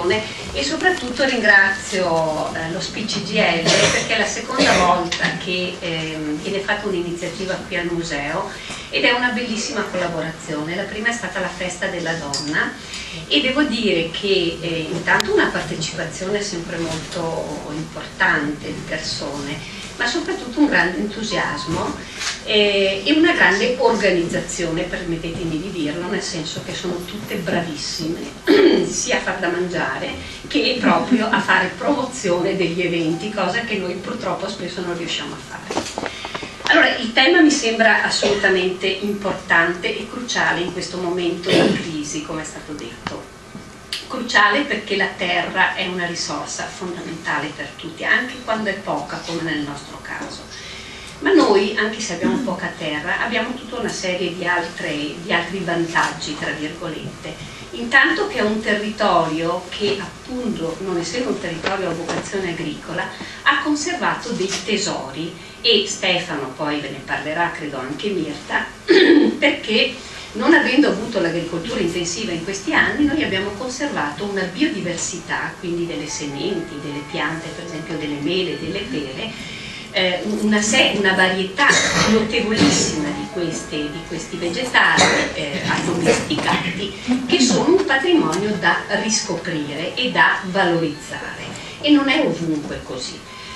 l'occasione e soprattutto ringrazio lo SPICIGL perché è la seconda volta che viene fatta un'iniziativa qui al museo ed è una bellissima collaborazione. La prima è stata la festa della donna e devo dire che intanto una partecipazione sempre molto importante di persone, ma soprattutto un grande entusiasmo e una grande organizzazione, permettetemi di dirlo, nel senso che sono tutte bravissime sia a far da mangiare che proprio a fare promozione degli eventi, cosa che noi purtroppo spesso non riusciamo a fare. Allora, il tema mi sembra assolutamente importante e cruciale in questo momento di crisi, come è stato detto. Cruciale perché la terra è una risorsa fondamentale per tutti, anche quando è poca, come nel nostro caso. Ma noi, anche se abbiamo poca terra, abbiamo tutta una serie di altri vantaggi, tra virgolette. Intanto che è un territorio che, appunto, non essendo un territorio a vocazione agricola, ha conservato dei tesori, e Stefano poi ve ne parlerà, credo anche Mirta, perché non avendo avuto l'agricoltura intensiva in questi anni, noi abbiamo conservato una biodiversità, quindi delle sementi, delle piante, per esempio delle mele, delle pere, una varietà notevolissima di questi vegetali addomesticati che sono un patrimonio da riscoprire e da valorizzare, e non è ovunque così.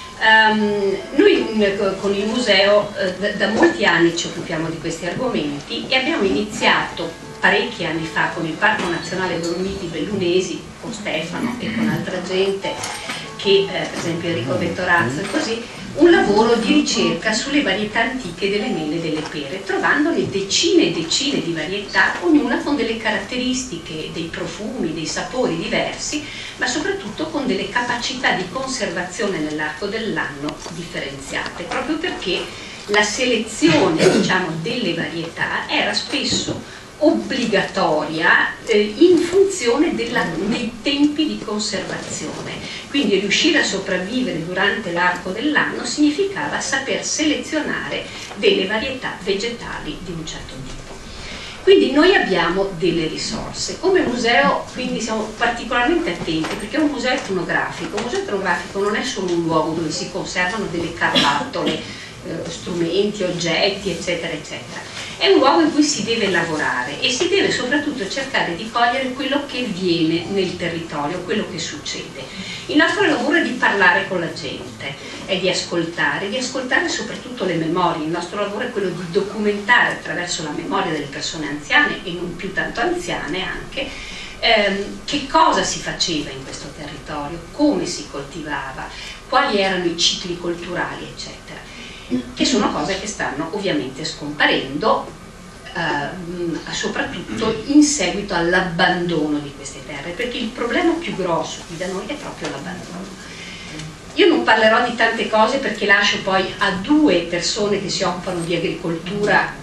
Noi con il museo da molti anni ci occupiamo di questi argomenti e abbiamo iniziato parecchi anni fa con il Parco Nazionale Dolomiti Bellunesi, con Stefano e con altra gente, che per esempio Enrico Vettorazzo e così, un lavoro di ricerca sulle varietà antiche delle mele e delle pere, trovandone decine e decine di varietà, ognuna con delle caratteristiche, dei profumi, dei sapori diversi, ma soprattutto con delle capacità di conservazione nell'arco dell'anno differenziate, proprio perché la selezione, diciamo, delle varietà era spesso obbligatoria in funzione dei tempi di conservazione. Quindi riuscire a sopravvivere durante l'arco dell'anno significava saper selezionare delle varietà vegetali di un certo tipo. Quindi noi abbiamo delle risorse. Come museo quindi siamo particolarmente attenti, perché è un museo etnografico. Un museo etnografico non è solo un luogo dove si conservano delle carbattole, strumenti, oggetti, eccetera, eccetera. È un luogo in cui si deve lavorare e si deve soprattutto cercare di cogliere quello che viene nel territorio, quello che succede. Il nostro lavoro è di parlare con la gente, è di ascoltare soprattutto le memorie. Il nostro lavoro è quello di documentare attraverso la memoria delle persone anziane e non più tanto anziane anche, che cosa si faceva in questo territorio, come si coltivava, quali erano i cicli culturali, eccetera, che sono cose che stanno ovviamente scomparendo, soprattutto in seguito all'abbandono di queste terre, perché il problema più grosso qui da noi è proprio l'abbandono. Io non parlerò di tante cose perché lascio poi a due persone che si occupano di agricoltura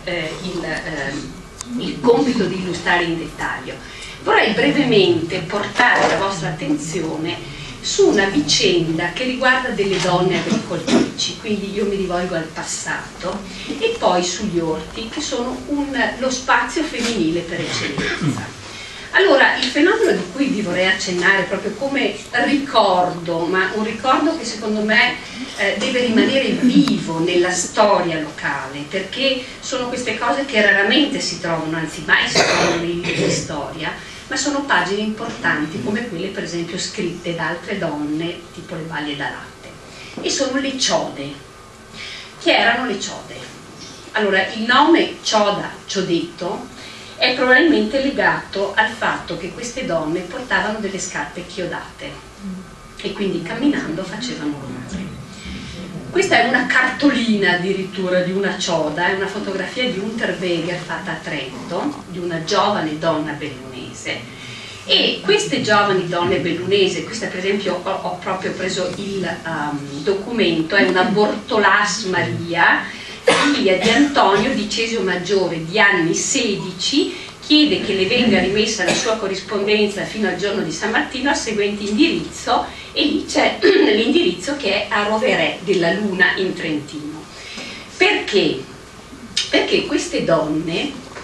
il compito di illustrare in dettaglio. Vorrei brevemente portare la vostra attenzione su una vicenda che riguarda delle donne agricoltrici, quindi io mi rivolgo al passato, e poi sugli orti, che sono lo spazio femminile per eccellenza. Allora, il fenomeno di cui vi vorrei accennare proprio come ricordo, ma un ricordo che secondo me deve rimanere vivo nella storia locale, perché sono queste cose che raramente si trovano, anzi mai si trovano nei libri di storia, ma sono pagine importanti come quelle per esempio scritte da altre donne, tipo le Baglie da Latte, e sono le ciode. Chi erano le ciode? Allora, il nome Cioda, Ciodetto, è probabilmente legato al fatto che queste donne portavano delle scarpe chiodate e quindi camminando facevano rumore. Questa è una cartolina addirittura di una cioda, è una fotografia di Unterweger fatta a Trento, di una giovane donna bellunese, e queste giovani donne bellunese, questa per esempio ho proprio preso il documento, è una Bortolas Maria, figlia di Antonio di Cesio Maggiore di anni 16, chiede che le venga rimessa la sua corrispondenza fino al giorno di San Martino al seguente indirizzo, e lì c'è l'indirizzo che è a Roverè della Luna in Trentino. Perché? Perché queste donne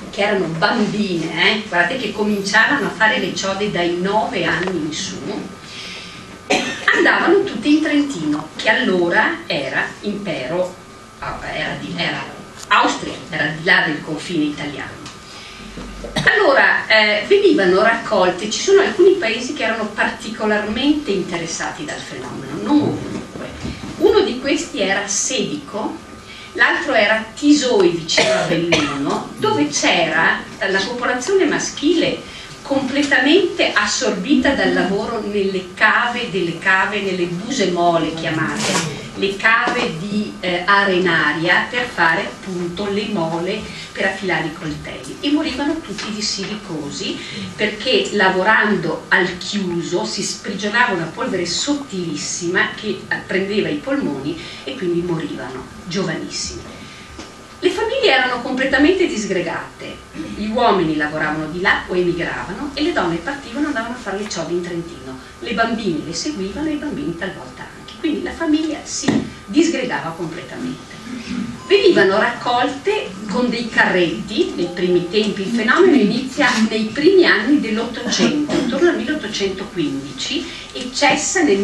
che erano bambine, guardate che cominciavano a fare le ciode dai 9 anni in su, andavano tutte in Trentino, che allora era impero, era Austria, era di là del confine italiano. Allora venivano raccolte, ci sono alcuni paesi che erano particolarmente interessati dal fenomeno, non ovunque. Uno di questi era Sedico, l'altro era Tisoi vicino a Belluno, dove c'era la popolazione maschile completamente assorbita dal lavoro nelle cave delle cave, nelle buse mole chiamate, le cave di arenaria per fare appunto le mole per affilare i coltelli, e morivano tutti di silicosi perché lavorando al chiuso si sprigionava una polvere sottilissima che prendeva i polmoni e quindi morivano giovanissimi. Le famiglie erano completamente disgregate, gli uomini lavoravano di là o emigravano e le donne partivano e andavano a fare le ciode in Trentino, le bambine le seguivano e i bambini talvolta anche, quindi la famiglia si disgregava completamente. Venivano raccolte con dei carretti nei primi tempi, il fenomeno inizia nei primi anni dell'Ottocento, intorno al 1815, e cessa nel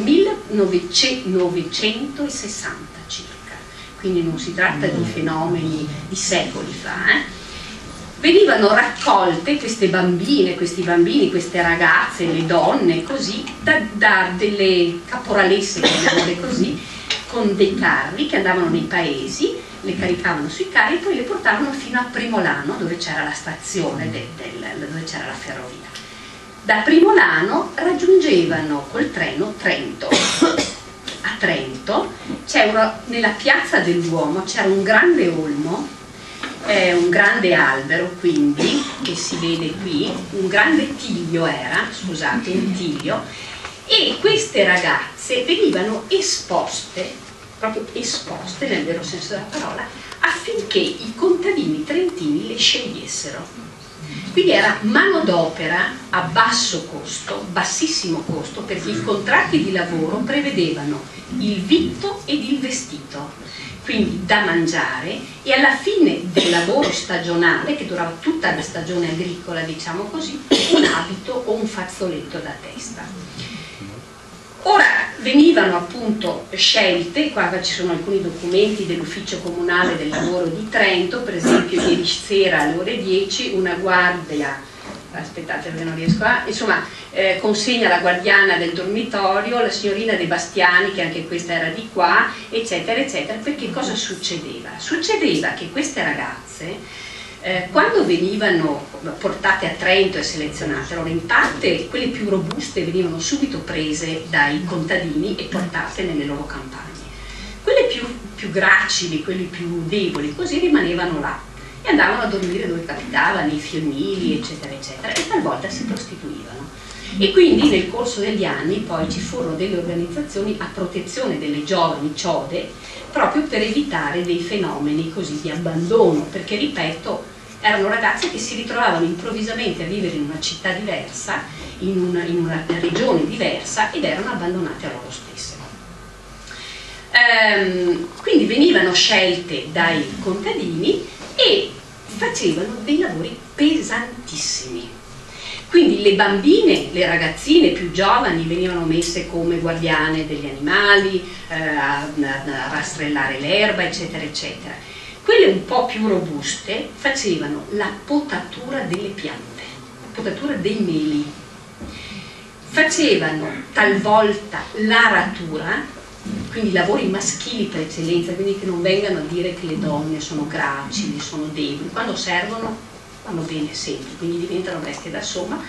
1960 circa. Quindi non si tratta di fenomeni di secoli fa. Venivano raccolte queste bambine, questi bambini, queste ragazze, le donne, così, da delle caporalesse, chiamiamole così, con dei carri che andavano nei paesi, le caricavano sui carri e poi le portavano fino a Primolano, dove c'era la stazione, dove c'era la ferrovia. Da Primolano raggiungevano col treno Trento. A Trento nella piazza del Duomo c'era un grande olmo, un grande albero, quindi, che si vede qui, un grande tiglio era, scusate, un tiglio, e queste ragazze venivano esposte, proprio esposte nel vero senso della parola, affinché i contadini trentini le scegliessero. Quindi era manodopera a basso costo, bassissimo costo, perché i contratti di lavoro prevedevano il vitto ed il vestito, quindi da mangiare, e alla fine del lavoro stagionale, che durava tutta la stagione agricola, diciamo così, un abito o un fazzoletto da testa. Ora venivano appunto scelte, qua ci sono alcuni documenti dell'ufficio comunale del lavoro di Trento, per esempio ieri sera alle ore 10 una guardia, aspettate perché non riesco a, insomma consegna la guardiana del dormitorio, la signorina De Bastiani, che anche questa era di qua, eccetera eccetera, perché cosa succedeva? Succedeva che queste ragazze quando venivano portate a Trento e selezionate, allora in parte quelle più robuste venivano subito prese dai contadini e portate nelle loro campagne, quelle più gracili, quelle più deboli, così rimanevano là e andavano a dormire dove capitava, nei fiumili, eccetera eccetera, e talvolta si prostituivano. E quindi nel corso degli anni poi ci furono delle organizzazioni a protezione delle giovani ciode, proprio per evitare dei fenomeni così di abbandono, perché ripeto, erano ragazze che si ritrovavano improvvisamente a vivere in una città diversa, in una regione diversa, ed erano abbandonate a loro stesse. Quindi venivano scelte dai contadini e facevano dei lavori pesantissimi. Quindi le bambine, le ragazzine più giovani venivano messe come guardiane degli animali, a rastrellare l'erba, eccetera eccetera. Quelle un po' più robuste facevano la potatura delle piante, la potatura dei meli, facevano talvolta l'aratura, quindi lavori maschili per eccellenza, quindi che non vengano a dire che le donne sono gracili, sono deboli, quando servono vanno bene sempre, quindi diventano bestie da somma.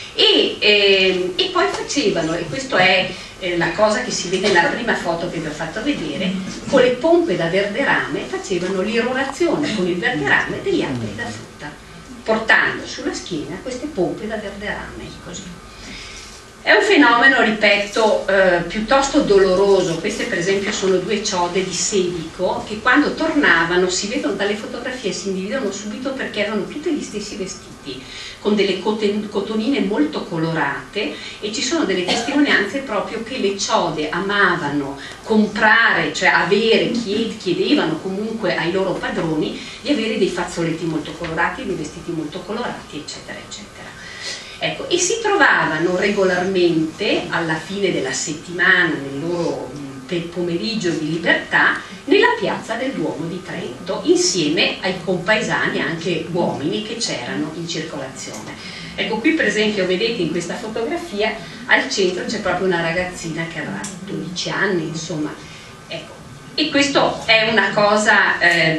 E poi facevano, e questa è la cosa che si vede nella prima foto che vi ho fatto vedere, con le pompe da verderame facevano l'irrorazione con il verderame degli alberi da frutta, portando sulla schiena queste pompe da verderame, così. È un fenomeno, ripeto, piuttosto doloroso. Queste per esempio sono due ciode di Sedico che quando tornavano si vedono dalle fotografie, si individuano subito perché avevano tutti gli stessi vestiti, con delle cotonine molto colorate, e ci sono delle testimonianze proprio che le ciode amavano comprare, cioè avere, chiedevano comunque ai loro padroni di avere dei fazzoletti molto colorati, dei vestiti molto colorati, eccetera, eccetera. Ecco, e si trovavano regolarmente alla fine della settimana, nel loro pomeriggio di libertà, nella piazza del Duomo di Trento, insieme ai compaesani, anche uomini che c'erano in circolazione. Ecco, qui per esempio vedete in questa fotografia al centro c'è proprio una ragazzina che avrà 12 anni, insomma. Ecco. E questo è una cosa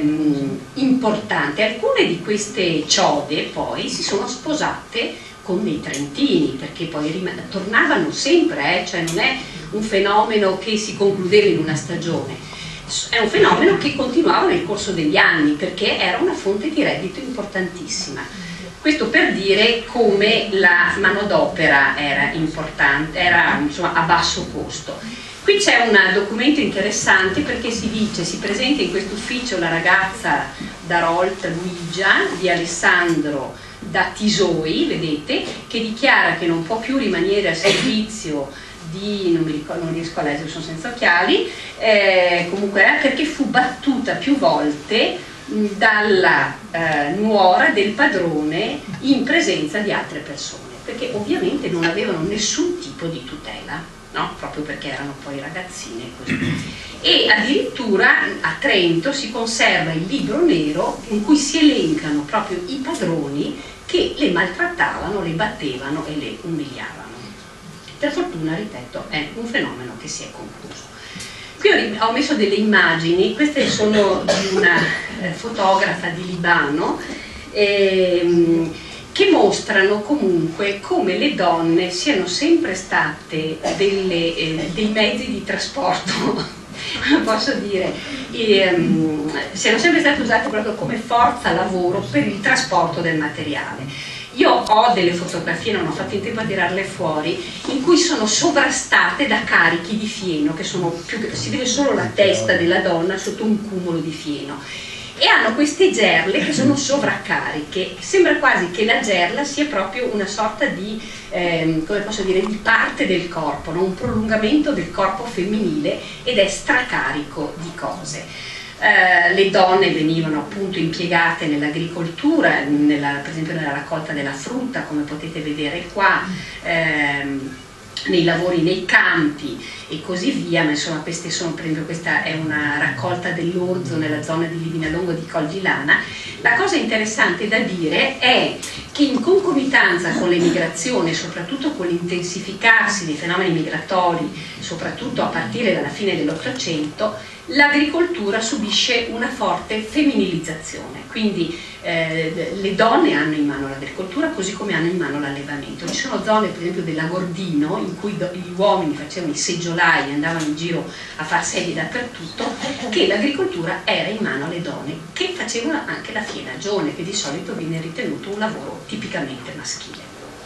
importante. Alcune di queste ciode poi si sono sposate con dei trentini, perché poi tornavano sempre, cioè non è un fenomeno che si concludeva in una stagione, è un fenomeno che continuava nel corso degli anni, perché era una fonte di reddito importantissima. Questo per dire come la manodopera era importante, era insomma a basso costo. Qui c'è un documento interessante perché si dice, si presenta in questo ufficio la ragazza Darolt Luigia di Alessandro da Tisoi, vedete, che dichiara che non può più rimanere al servizio di, non riesco a leggere, sono senza occhiali, comunque era perché fu battuta più volte dalla nuora del padrone in presenza di altre persone, perché ovviamente non avevano nessun tipo di tutela. No? Proprio perché erano poi ragazzine così. E addirittura a Trento si conserva il libro nero in cui si elencano proprio i padroni che le maltrattavano, le battevano e le umiliavano. Per fortuna, ripeto, è un fenomeno che si è concluso. Qui ho messo delle immagini, queste sono di una fotografa di Libano, che mostrano comunque come le donne siano sempre state dei mezzi di trasporto, posso dire, siano sempre state usate proprio come forza lavoro per il trasporto del materiale. Io ho delle fotografie, non ho fatto in tempo a tirarle fuori, in cui sono sovrastate da carichi di fieno, che sono si vede solo la testa della donna sotto un cumulo di fieno. E hanno queste gerle che sono sovraccariche, sembra quasi che la gerla sia proprio una sorta di, come posso dire, di parte del corpo, no? Un prolungamento del corpo femminile, ed è stracarico di cose. Le donne venivano appunto impiegate nell'agricoltura, per esempio nella raccolta della frutta, come potete vedere qua, nei lavori nei campi e così via, ma insomma queste sono, per esempio questa è una raccolta dell'orzo nella zona di Livinallongo di Colgilana. La cosa interessante da dire è che in concomitanza con l'emigrazione, soprattutto con l'intensificarsi dei fenomeni migratori, soprattutto a partire dalla fine dell'Ottocento, l'agricoltura subisce una forte femminilizzazione, quindi le donne hanno in mano l'agricoltura così come hanno in mano l'allevamento. Ci sono zone, per esempio dell'Agordino, in cui gli uomini facevano i seggiolai e andavano in giro a far sedie dappertutto, che l'agricoltura era in mano alle donne, che facevano anche la fienagione, che di solito viene ritenuto un lavoro tipicamente maschile.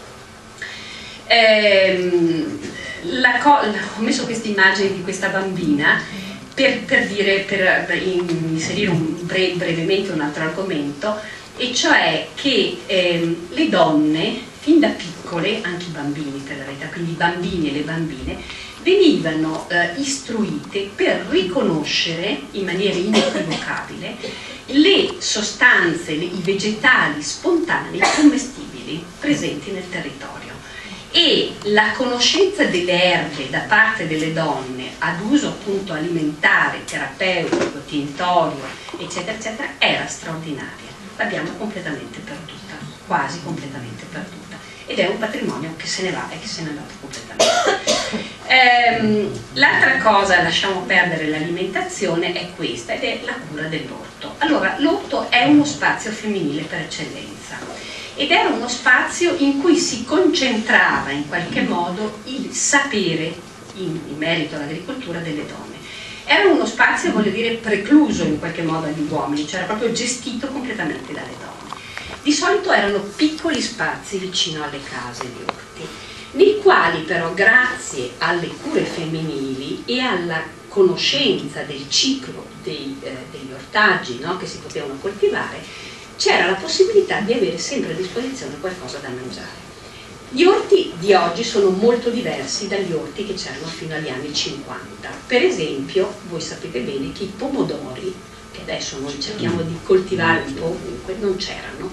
Ho messo queste immagini di questa bambina per inserire brevemente un altro argomento, e cioè che le donne, fin da piccole, anche i bambini per la verità, quindi i bambini e le bambine, venivano istruite per riconoscere in maniera inequivocabile le sostanze, i vegetali spontanei commestibili presenti nel territorio. E la conoscenza delle erbe da parte delle donne ad uso appunto alimentare, terapeutico, tintorio, eccetera, eccetera, era straordinaria. L'abbiamo completamente perduta, quasi completamente perduta, ed è un patrimonio che se ne va e che se ne è andato completamente. L'altra cosa, lasciamo perdere l'alimentazione, è questa, ed è la cura dell'orto. Allora, l'orto è uno spazio femminile per eccellenza, ed era uno spazio in cui si concentrava in qualche modo il sapere in merito all'agricoltura delle donne. Era uno spazio, voglio dire, precluso in qualche modo agli uomini, cioè era proprio gestito completamente dalle donne. Di solito erano piccoli spazi vicino alle case di orti. nei quali però grazie alle cure femminili e alla conoscenza del ciclo degli ortaggi, no, che si potevano coltivare, c'era la possibilità di avere sempre a disposizione qualcosa da mangiare. Gli orti di oggi sono molto diversi dagli orti che c'erano fino agli anni 50. Per esempio, voi sapete bene che i pomodori, che adesso noi cerchiamo di coltivare un po' ovunque, non c'erano.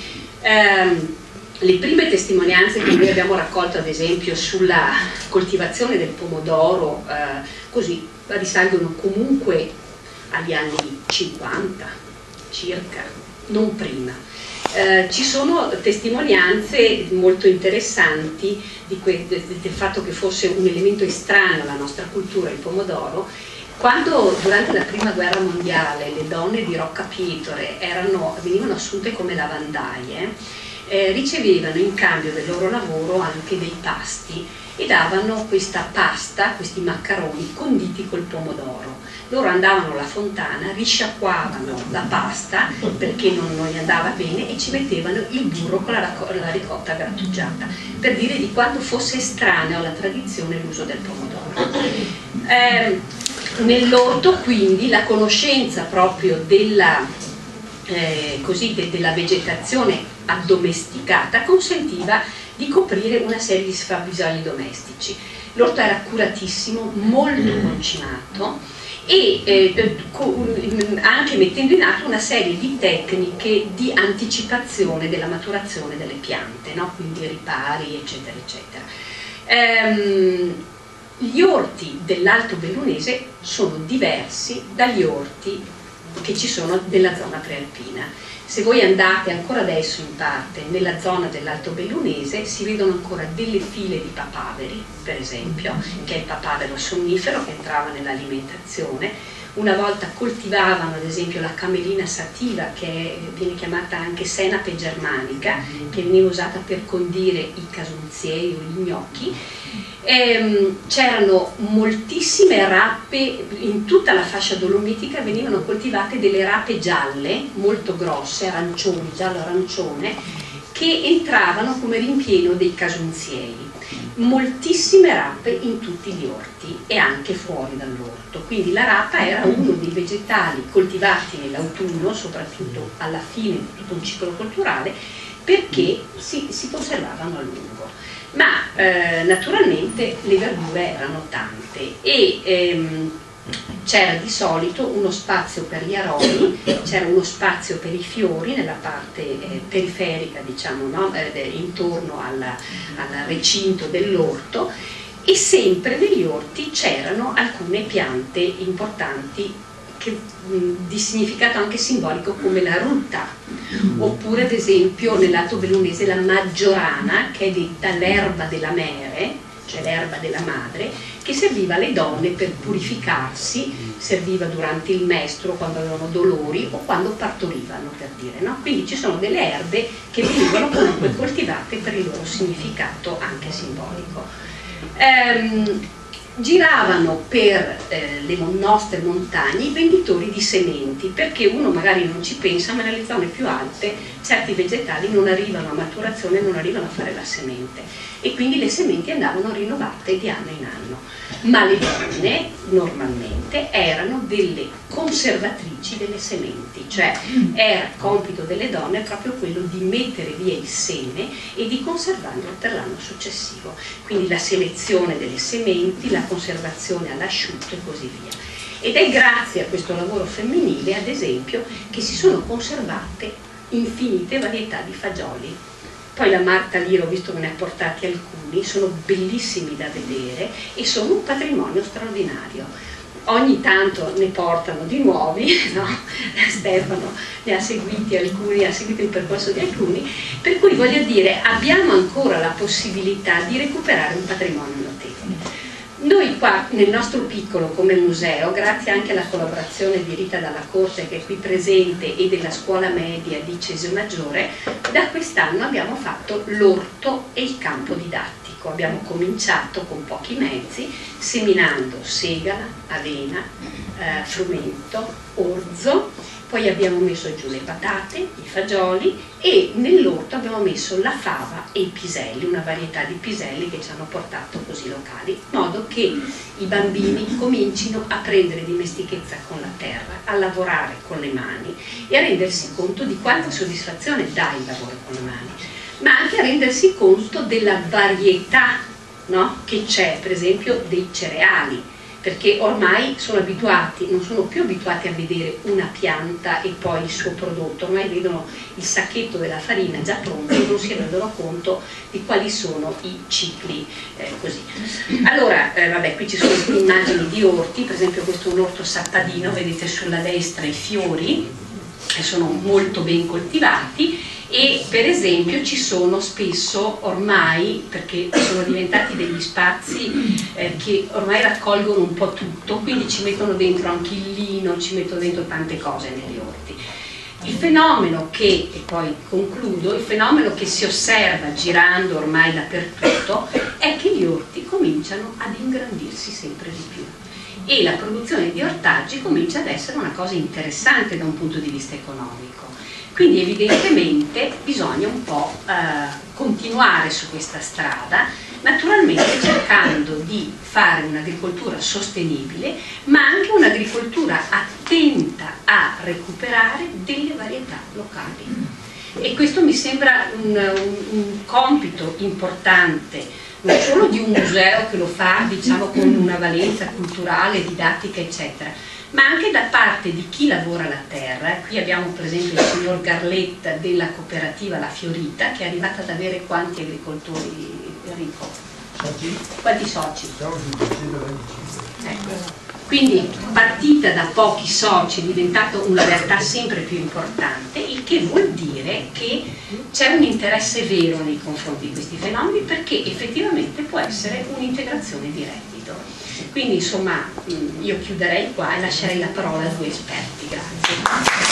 Le prime testimonianze che noi abbiamo raccolto, ad esempio, sulla coltivazione del pomodoro, così risalgono comunque agli anni 50 circa, non prima. Ci sono testimonianze molto interessanti del fatto che fosse un elemento estraneo alla nostra cultura il pomodoro. Quando durante la prima guerra mondiale le donne di Roccapietore venivano assunte come lavandaie, ricevevano in cambio del loro lavoro anche dei pasti e davano questa pasta, questi maccheroni conditi col pomodoro. Loro andavano alla fontana, risciacquavano la pasta perché non gli andava bene e ci mettevano il burro con la ricotta grattugiata, per dire di quanto fosse estraneo alla tradizione l'uso del pomodoro. Nell'orto quindi la conoscenza proprio della vegetazione addomesticata consentiva di coprire una serie di fabbisogni domestici. L'orto era curatissimo, molto concimato e anche mettendo in atto una serie di tecniche di anticipazione della maturazione delle piante, no? Quindi ripari, eccetera, eccetera. Gli orti dell'Alto Bellunese sono diversi dagli orti che ci sono nella zona prealpina. Se voi andate ancora adesso in parte nella zona dell'Alto Bellunese si vedono ancora delle file di papaveri, per esempio, che è il papavero sonnifero che entrava nell'alimentazione. Una volta coltivavano ad esempio la camelina sativa, che viene chiamata anche senape germanica, che veniva usata per condire i casonzieri o gli gnocchi. C'erano moltissime rape, in tutta la fascia dolomitica venivano coltivate delle rape gialle, molto grosse, arancioni, giallo-arancione, che entravano come rimpieno dei casonzieri. Moltissime rape in tutti gli orti e anche fuori dall'orto, quindi la rapa era uno dei vegetali coltivati nell'autunno, soprattutto alla fine di tutto un ciclo culturale, perché si conservavano a lungo. Ma naturalmente le verdure erano tante e c'era di solito uno spazio per gli aromi, c'era uno spazio per i fiori nella parte periferica, diciamo, no? Intorno al recinto dell'orto, e sempre negli orti c'erano alcune piante importanti di significato anche simbolico, come la ruta, oppure ad esempio nell'Alto Bellunese la maggiorana, che è detta l'erba della mere, cioè l'erba della madre, che serviva alle donne per purificarsi, serviva durante il menstruo, quando avevano dolori o quando partorivano, per dire, no? Quindi ci sono delle erbe che venivano comunque coltivate per il loro significato anche simbolico. Giravano per le nostre montagne i venditori di sementi, perché uno magari non ci pensa, ma nelle zone più alte certi vegetali non arrivano a maturazione, non arrivano a fare la semente, e quindi le sementi andavano rinnovate di anno in anno. Ma le donne normalmente erano delle conservatrici delle sementi, cioè era compito delle donne proprio quello di mettere via il seme e di conservarlo per l'anno successivo, quindi la selezione delle sementi, la conservazione all'asciutto e così via. Ed è grazie a questo lavoro femminile, ad esempio, che si sono conservate infinite varietà di fagioli. Poi la Marta Liro, visto che ne ha portati alcuni, sono bellissimi da vedere e sono un patrimonio straordinario. Ogni tanto ne portano di nuovi, no? Stefano ne ha seguiti alcuni, ha seguito il percorso di alcuni, per cui voglio dire, abbiamo ancora la possibilità di recuperare un patrimonio notevole. Noi qua nel nostro piccolo come museo, grazie anche alla collaborazione di Rita Dalla Corte, che è qui presente, e della scuola media di Cesio Maggiore, da quest'anno abbiamo fatto l'orto e il campo didattico. Abbiamo cominciato con pochi mezzi, seminando segala, avena, frumento, orzo. poi abbiamo messo giù le patate, i fagioli e nell'orto abbiamo messo la fava e i piselli, una varietà di piselli che ci hanno portato così locali, in modo che i bambini comincino a prendere dimestichezza con la terra, a lavorare con le mani e a rendersi conto di quanta soddisfazione dà il lavoro con le mani, ma anche a rendersi conto della varietà, no? Che c'è, per esempio, dei cereali, perché ormai non sono più abituati a vedere una pianta e poi il suo prodotto, ormai vedono il sacchetto della farina già pronto e non si rendono conto di quali sono i cicli così. Allora, vabbè, qui ci sono immagini di orti, per esempio questo è un orto sappadino, vedete sulla destra i fiori, che sono molto ben coltivati, e per esempio ci sono spesso ormai, perché sono diventati degli spazi che ormai raccolgono un po' tutto, quindi ci mettono dentro anche il lino, ci mettono dentro tante cose negli orti. Il fenomeno che, e poi concludo, il fenomeno che si osserva girando ormai dappertutto è che gli orti cominciano ad ingrandirsi sempre di più e la produzione di ortaggi comincia ad essere una cosa interessante da un punto di vista economico. Quindi evidentemente bisogna un po' continuare su questa strada, naturalmente cercando di fare un'agricoltura sostenibile, ma anche un'agricoltura attenta a recuperare delle varietà locali. E questo mi sembra un compito importante, non solo di un museo che lo fa, diciamo, con una valenza culturale, didattica, eccetera, ma anche da parte di chi lavora la terra. Qui abbiamo per esempio il signor Garletta della cooperativa La Fiorita, che è arrivata ad avere quanti agricoltori, Enrico? Quanti soci? Ecco. Quindi partita da pochi soci è diventata una realtà sempre più importante, il che vuol dire che c'è un interesse vero nei confronti di questi fenomeni, perché effettivamente può essere un'integrazione di reddito. Quindi insomma io chiuderei qua e lascerei la parola a due esperti. Grazie.